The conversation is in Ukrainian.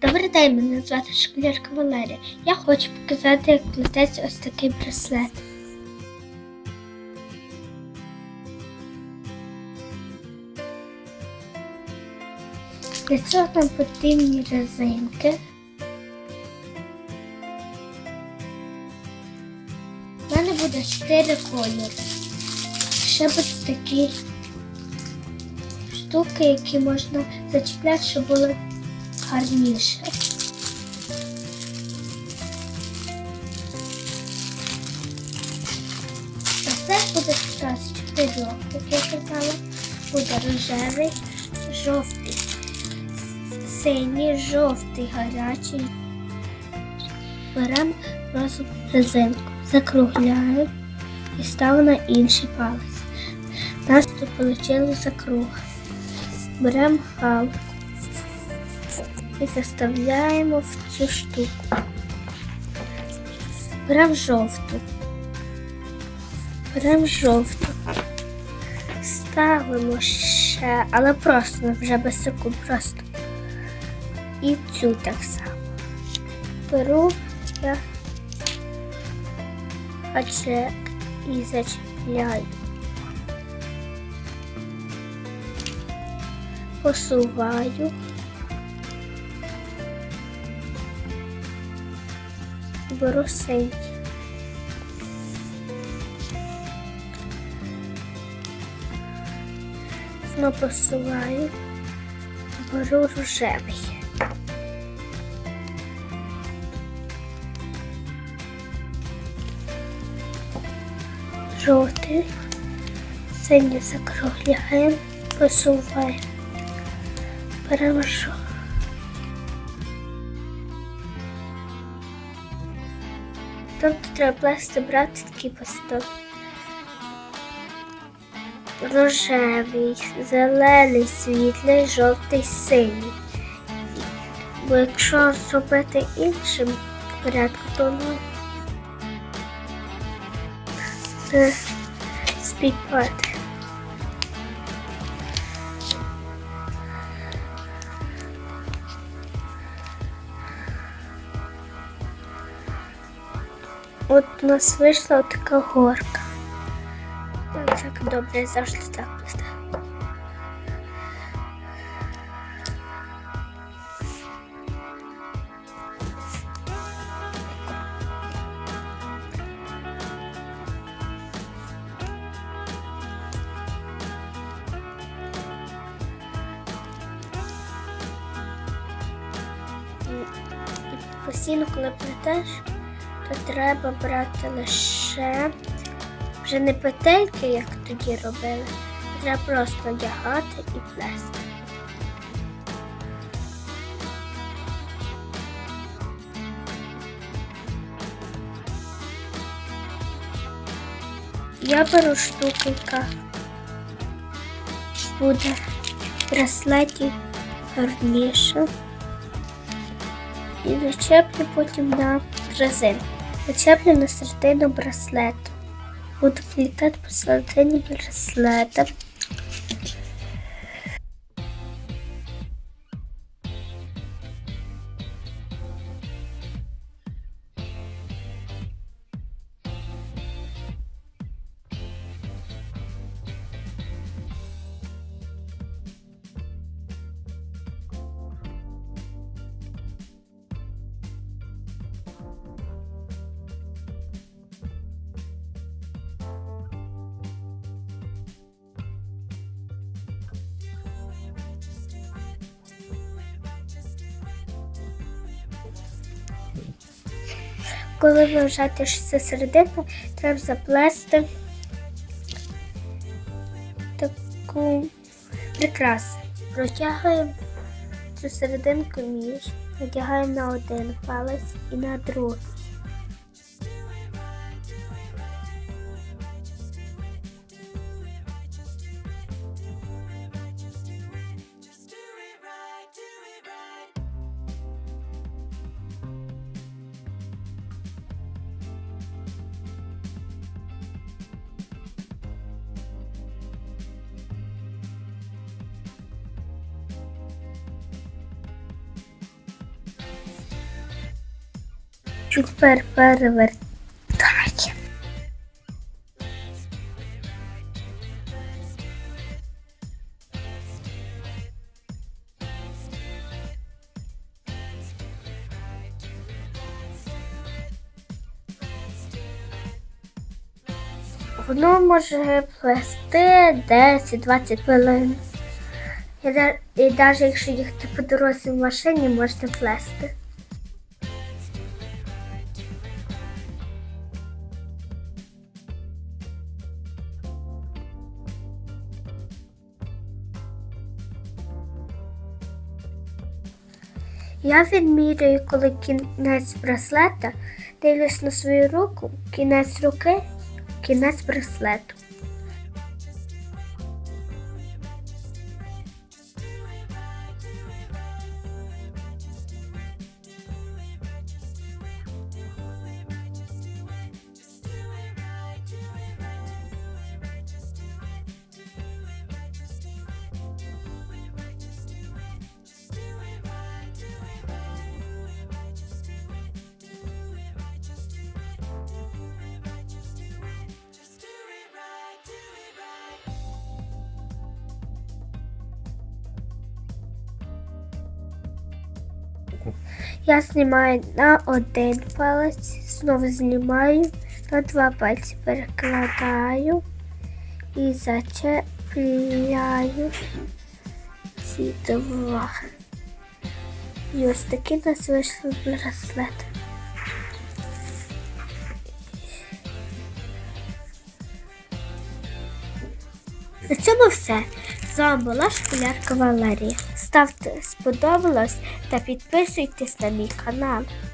Добрий день, мене звати Школярка Валерія. Я хочу показати, як плететься ось такий браслет. Для цього нам потрібні резинки. У мене буде 4 кольори. Ще будуть такі штуки, які можна зачіпляти, щоб було гарніше. Браслет буде якраз 4, як я казала. Буде рожевий, жовтий, синій, жовтий, гарячий. Беремо розову резинку, закругляємо і ставимо на інший палець. У нас тут вийшло закруг. Беремо галку і заставляємо в цю штуку. Беремо жовту. Ставимо ще, але просто, вже без секунд, просто. І цю так само. Беру я гачок і зачіпляю. Посуваю. Беру синій. Знову посуваю. Беру рожевий. Жовтий. Синій закругляємо. Посуваємо. Беремо жовтий. Тобто треба плести, брати такі пасток. Рожевий, зелений, світлий, жовтий, синій. Бо якщо зробити іншим порядку, то воно співпаде. От у нас вийшла така горка. Так добре, я завжди так плести. Постійно, коли плетеш, то треба брати лише вже не петельки, як тоді робили, а треба просто надягати і плести. Я беру штуку, яка буде в браслеті гарніше. І зачеплю потім на резинку. Зачеплю на середину браслету. Буду плітати посередині браслета. Коли ви вважаєте, що це середина, треба заплести таку прикрасу. Протягуємо цю серединку між, надягаємо на один палець і на другий. Тепер перевертаємо. Воно може плести 10-20 хвилин. І навіть якщо їхати по дорозі в машині, можна плести. Я відмірюю, коли кінець браслета, дивлюсь на свою руку, кінець руки, кінець браслету. Я знімаю на один палець, знову знімаю, на два пальці перекладаю і зачепляю ці два. І ось такий у нас вийшов браслет. На цьому все. З вами була школярка Валерія. Ставте сподобалось та підписуйтесь на мій канал.